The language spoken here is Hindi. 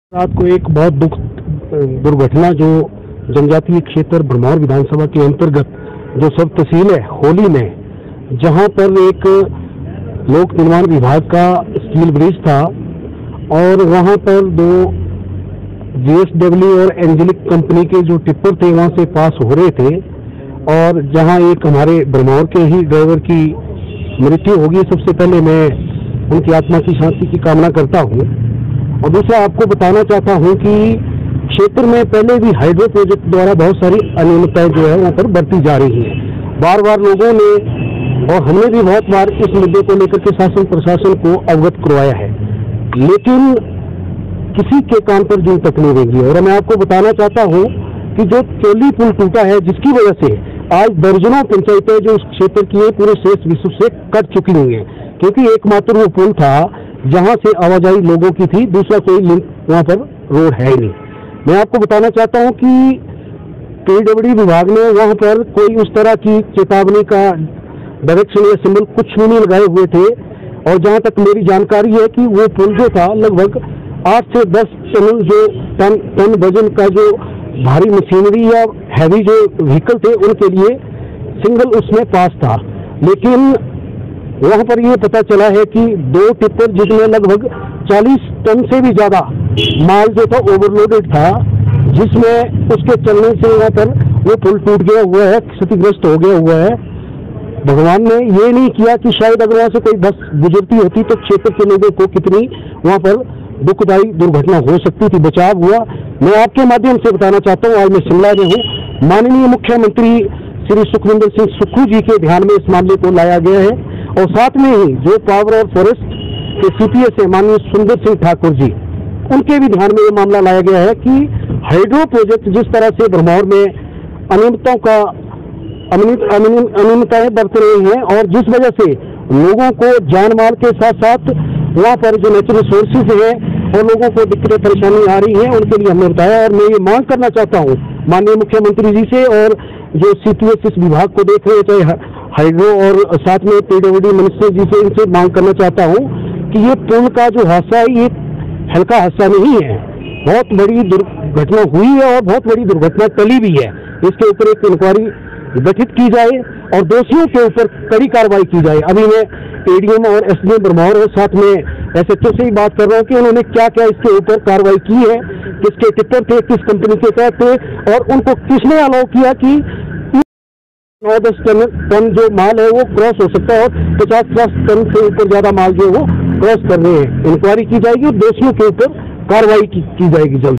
रात को एक बहुत दुर्घटना जो जनजातीय क्षेत्र भरमौर विधानसभा के अंतर्गत जो सब तहसील है होली में, जहां पर एक लोक निर्माण विभाग का स्टील ब्रिज था और वहां पर दो जीएसडब्ल्यू और एंजेलिक कंपनी के जो टिप्पर थे वहां से पास हो रहे थे और जहां एक हमारे भरमौर के ही ड्राइवर की मृत्यु होगी। सबसे पहले मैं उनकी आत्मा की शांति की कामना करता हूं। और दूसरा आपको बताना चाहता हूं कि क्षेत्र में पहले भी हाइड्रो प्रोजेक्ट द्वारा बहुत सारी अनियमितताएं जो है वहां पर बढ़ती जा रही हैं। बार बार लोगों ने और हमने भी बहुत बार इस मुद्दे को लेकर के शासन प्रशासन को अवगत करवाया है, लेकिन किसी के कान पर जूं तक नहीं रहेगी। और मैं आपको बताना चाहता हूं कि जो चोली पुल टूटा है, जिसकी वजह से आज दर्जनों पंचायतें जो उस क्षेत्र की है पूरे शेष विश्व से कट चुकी हुई हैं, क्योंकि एकमात्र वो पुल था जहां से आवाजाही लोगों की थी, दूसरा कोई लिंक वहां पर रोड है ही नहीं। मैं आपको बताना चाहता हूं कि पीडब्ल्यूडी विभाग ने वहां पर कोई उस तरह की चेतावनी का डायरेक्शन या सिंबल कुछ भी नहीं लगाए हुए थे। और जहां तक मेरी जानकारी है कि वो पुल जो था लगभग 8 से 10 टन जो टन वजन का जो भारी मशीनरी या हैवी जो व्हीकल थे उनके लिए सिंगल उसमें पास था। लेकिन वहां पर ये पता चला है कि 2 टिप्पर जिसमें लगभग 40 टन से भी ज्यादा माल जो था ओवरलोडेड था, जिसमें उसके चलने से वहां पर वो पुल टूट गया हुआ है, क्षतिग्रस्त हो गया हुआ है। भगवान ने ये नहीं किया कि शायद अगर वहां से कोई बस गुजरती होती तो क्षेत्र के लोगों को कितनी वहां पर दुखदायी दुर्घटना हो सकती थी। बचाव हुआ। मैं आपके माध्यम से बताना चाहता हूँ, आज मैं शिमला में हूँ। माननीय मुख्यमंत्री श्री सुखविंदर सिंह सुक्खू जी के ध्यान में इस मामले को लाया गया है और साथ में ही जो पावर और फॉरेस्ट के सीपीएस है माननीय सुंदर सिंह ठाकुर जी, उनके भी ध्यान में ये मामला लाया गया है कि हाइड्रो प्रोजेक्ट जिस तरह से भरमौर में अनियमितताएं बरत रही हैं और जिस वजह से लोगों को जान माल के साथ साथ वहाँ पर जो नेचुरल रिसोर्सेज है और लोगों को दिक्कतें परेशानी आ रही है, उनके लिए हमने बताया। और मैं ये मांग करना चाहता हूँ माननीय मुख्यमंत्री जी से और जो सीपीएस इस विभाग को देख रहे हैं, चाहे हाइड्रो और साथ में पीडब्ल्यूडी मिनिस्टर जी से, इनसे मांग करना चाहता हूँ कि ये पुल का जो हादसा है ये हल्का हादसा नहीं है, बहुत बड़ी दुर्घटना हुई है और बहुत बड़ी दुर्घटना टली भी है। इसके ऊपर एक इंक्वायरी गठित की जाए और दोषियों के ऊपर कड़ी कार्रवाई की जाए। अभी मैं एडीएम और एसडीएम भरमौर और साथ में एसएचओ से ही बात कर रहा हूँ कि उन्होंने क्या क्या इसके ऊपर कार्रवाई की है, किसके टिप्पर थे, किस कंपनी के तहत थे और उनको किसने अलाउ किया कि 9-10 टन जो माल है वो क्रॉस हो सकता है और 50-50 टन से ऊपर ज्यादा माल जो वो क्रॉस कर रहे हैं। इंक्वायरी की जाएगी और दोषियों के ऊपर कार्रवाई की जाएगी जल्द।